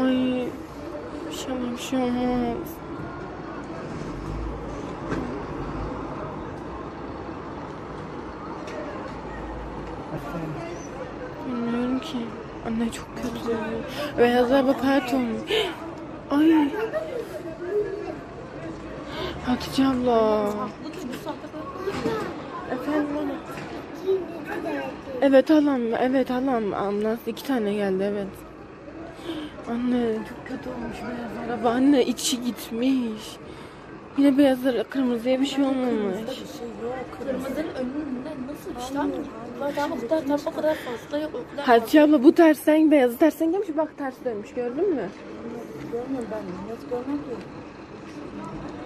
Ay. İnşallah bir şey olmaz. Bilmiyorum ki. Anne çok kötü. Beyaz araba pert olmuş. Ay. Hatice abla. Efendim ana. Evet halam. Evet halam. Ambulans 2 tane geldi evet. Anne çok kötü olmuş beyaz araba. Anne içi gitmiş. Yine beyaz araba kırmızıya bir şey olmamış. Kırmızının önünden nasıl işlem var? Bu tarafa kadar fazla yok. Hatice abla bu tersten beyazı tersten gelmiş. Bak ters dönmüş gördün mü? Görmüyorum ben. Nasıl görmem ki?